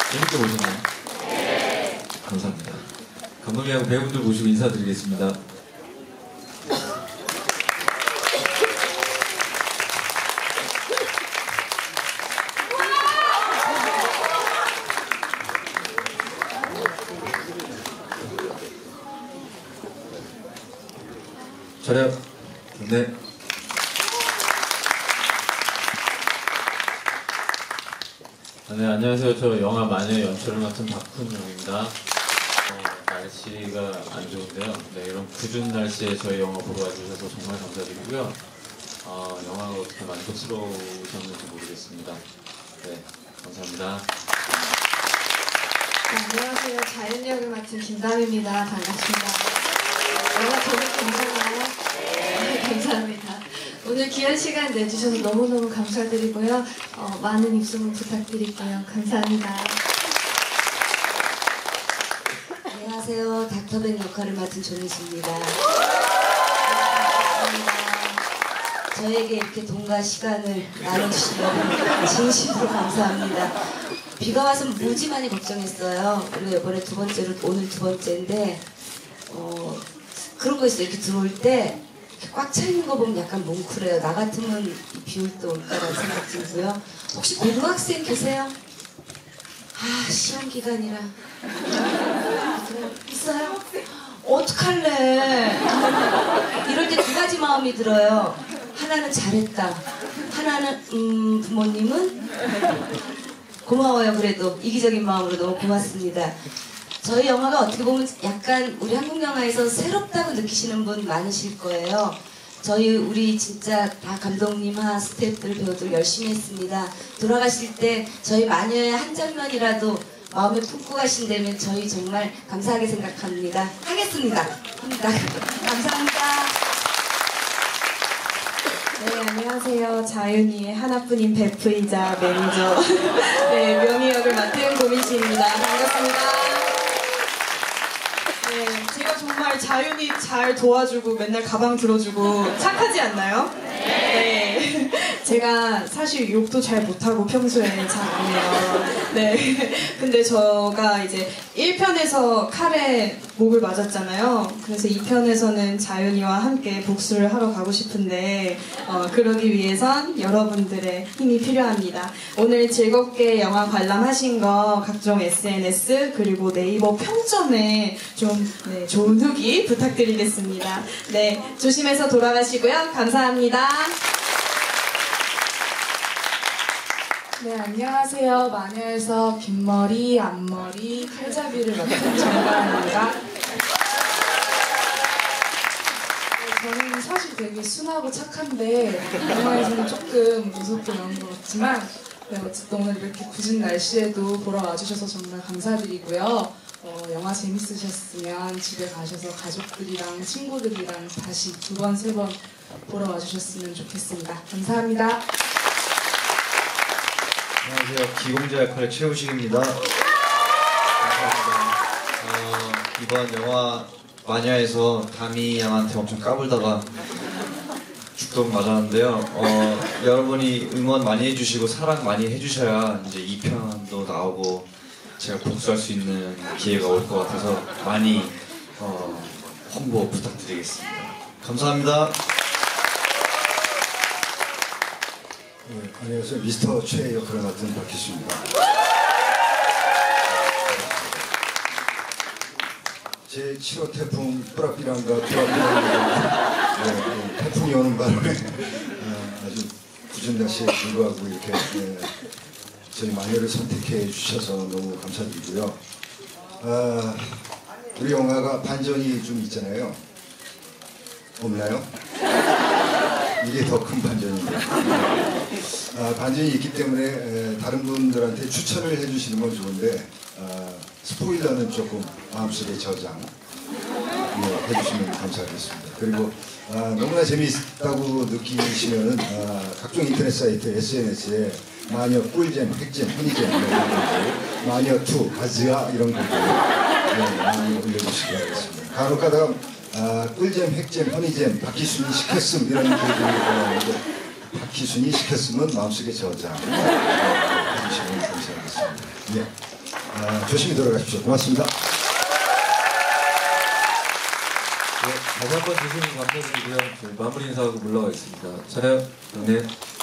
재밌게 보셨나요? 네. 감사합니다. 감독님하고 배우분들 모시고 인사드리겠습니다. 차렷. 네. 네, 안녕하세요. 저 영화 마녀의 연출을 맡은 박훈영입니다. 날씨가 안 좋은데요. 네, 이런 궂은 날씨에 저희 영화 보러 와주셔서 정말 감사드리고요. 영화가 어떻게 만족스러우셨는지 모르겠습니다. 네, 감사합니다. 안녕하세요. 자연 역을 맡은 김다미입니다. 반갑습니다. 영화 재밌게 보셨나요? 네, 감사합니다. 오늘 귀한 시간 내주셔서 너무너무 감사드리고요. 많은 입소문 부탁드릴게요. 감사합니다. 안녕하세요. 닥터벤 역할을 맡은 조민수입니다. 저에게 이렇게 돈과 시간을 나눠주신 여러분 진심으로 감사합니다. 비가 와서 무지 많이 걱정했어요. 그리고 이번에 두 번째로 오늘 두 번째인데 그런 거 있어요. 이렇게 들어올 때 꽉 차 있는 거 보면 약간 뭉클해요. 나 같으면 비 올 때 올까라는 생각 들고요. 혹시 고등학생 계세요? 시험 기간이라. 있어요? 어떡할래? 이럴 때 두 가지 마음이 들어요. 하나는 잘했다. 하나는 부모님은 고마워요. 그래도 이기적인 마음으로 너무 고맙습니다. 저희 영화가 어떻게 보면 약간 우리 한국 영화에서 새롭다고 느끼시는 분 많으실 거예요. 우리 진짜 다 감독님과 스태프들, 배우들 열심히 했습니다. 돌아가실 때 저희 마녀의 한 장면이라도 마음에 품고 가신다면 저희 정말 감사하게 생각합니다. 하겠습니다. 합니다. 감사합니다. 네, 안녕하세요. 자윤이의 하나뿐인 베프이자 매니저 네, 명희 역을 맡은 고민씨입니다. 반갑습니다. 네, 제가 정말 자윤이 잘 도와주고 맨날 가방 들어주고 착하지 않나요? 네. 제가 사실 욕도 잘 못하고 평소에 잘 안 해요. 네. 근데 저가 이제 1편에서 칼에 목을 맞았잖아요. 그래서 2편에서는 자윤이와 함께 복수를 하러 가고 싶은데 그러기 위해선 여러분들의 힘이 필요합니다. 오늘 즐겁게 영화 관람하신 거 각종 SNS 그리고 네이버 평점에 좀 좋은 후기 부탁드리겠습니다. 네, 조심해서 돌아가시고요. 감사합니다. 네, 안녕하세요. 마녀에서 빈머리, 앞머리, 칼잡이를 맡은 정가입니다. 저는 사실 되게 순하고 착한데 영화에서는 조금 무섭게 나온 것 같지만 어쨌든 오늘 이렇게 굳은 날씨에도 보러 와주셔서 정말 감사드리고요. 영화 재밌으셨으면 집에 가셔서 가족들이랑 친구들이랑 다시 두 번, 세 번 보러 와주셨으면 좋겠습니다. 감사합니다. 안녕하세요. 기공자 역할의 최우식입니다. 감사합니다. 이번 영화 마녀에서 다미 양한테 엄청 까불다가 죽도록 맞았는데요. 여러분이 응원 많이 해주시고 사랑 많이 해주셔야 이제 2편도 나오고 제가 복수할 수 있는 기회가 올 것 같아서 많이 홍보 부탁드리겠습니다. 감사합니다. 네, 안녕하세요. 미스터 최 역할을 맡은 박희수입니다. 제 7호 태풍 뿌라삐랑과 뿌라삐랑 태풍이 오는 바람에 아주 굳은 날씨에 불구하고 이렇게 저희 마녀를 선택해 주셔서 너무 감사드리고요. 우리 영화가 반전이 좀 있잖아요. 없나요? 이게 더 큰 반전입니다. 반전이 있기 때문에 다른 분들한테 추천을 해주시는 건 좋은데 스포일러는 조금 마음속에 저장 해주시면 감사하겠습니다. 그리고 너무나 재미있다고 느끼시면은 각종 인터넷 사이트, SNS에 마녀 꿀잼, 핵잼, 허니잼, 마녀2, 가즈아 이런 것들 많이 올려주시기 바라겠습니다. 간혹가다가 꿀잼, 핵잼, 허니잼, 박희순이 시켰음 이런 글들이 올라오는데 박희순이 시켰음은 마음속에 저장 해주시면 감사하겠습니다. 예. 조심히 들어가십시오. 고맙습니다. 네, 다시 한번 주시는 감사드리고요. 저희 마무리 인사하고 물러가겠습니다. 촬영, 네.